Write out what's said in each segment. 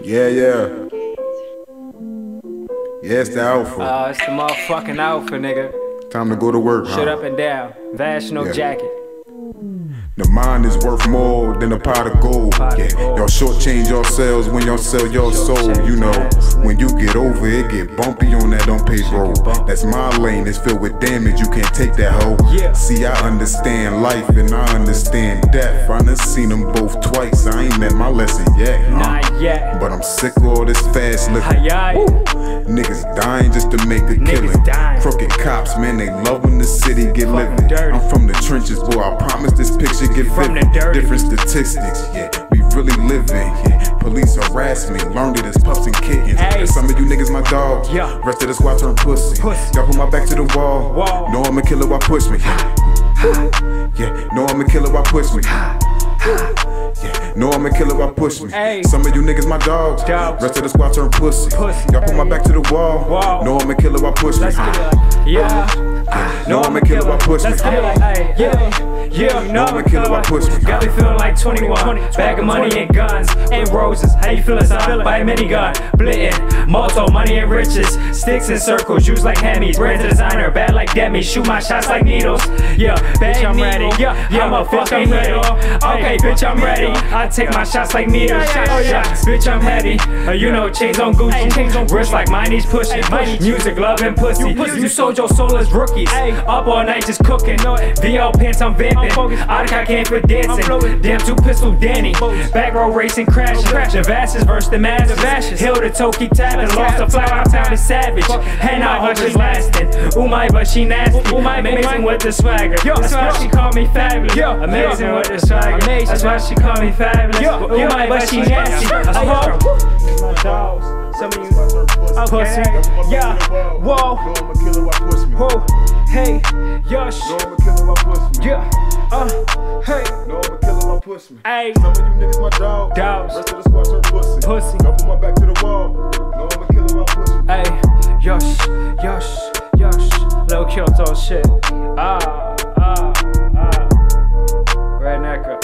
Yeah, yeah. Yeah, it's the Alpha. It's the motherfucking Alpha, nigga. Time to go to work, Shut up and down. Vash, no jacket. The mind is worth more than a pot of gold. Yeah, y'all shortchange yourselves when y'all sell your soul. You know, when you get over it, get bumpy on that unpaved road. That's my lane, it's filled with damage, you can't take that hoe. See, I understand life and I understand death. I done seen them both twice, I ain't met my lesson yet. Not yet. But I'm sick of all this fast living. Niggas dying just to make a killing. Crooked cops, man, they love when the city get living. I'm from the trenches, boy, I promise this picture get vivid. Different statistics, yeah, we really living, yeah. Police harass me, learned it as pups and kittens. And some of you niggas my dogs, rest of the squad turn pussy. Y'all put my back to the wall, know I'm a killer, why push me? Yeah, know I'm a killer, why push me? Yeah, know I'm a killer, why push me? Some of you niggas my dogs, rest of the squad turn pussy. Y'all put my back to the wall, know I'm a killer, why push me? Know I'm a killer, why push me? Yeah, know I'm a killer, why push me? Got me feeling like 21. Bag of money and guns and roses. How you feeling, son? Buy a minigun, blittin', moto, money and riches. Sticks in circles, used like Hemis. Brand designer, bad like Demi. Shoot my shots like needles. Yeah, bitch, I'm ready. Yeah, I'm a fucking needle. Okay, bitch, I'm ready. I take my shots like meters. Bitch, I'm heady. You know, chains on Gucci. Wrist like mine's pushing. Music, love, and pussy. You sold your soul as rookies. Up all night just cooking. VL pants, I'm vamping. I came for dancing. Damn, two pistol Danny. Back row racing, crashing. The Vashes versus the Vashes. Hill to toe, keep tapping. Lost a flower, town is savage. And I hope she's lasting. Ooh my, but she nasty. Amazing with the swagger. That's why she called me fabulous. Amazing with the swagger. That's why she called me fabulous. Ooh my, but she nasty. My dogs. Some of you pussy. Yeah. Whoa. Whoa. Hey. Yosh. Yeah. Hey. No, I'm a killer, why push me? Ay. Some of you niggas my dogs. Rest of the squad turn pussy. Y'all put my back to the wall. No, I'm a killer, why push me? Ay. Yosh. Little Kyoto shit. Red necker.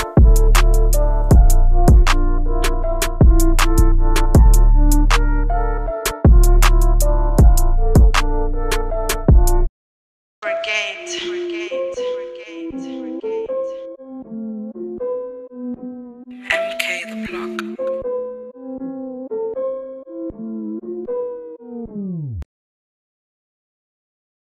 Brigade.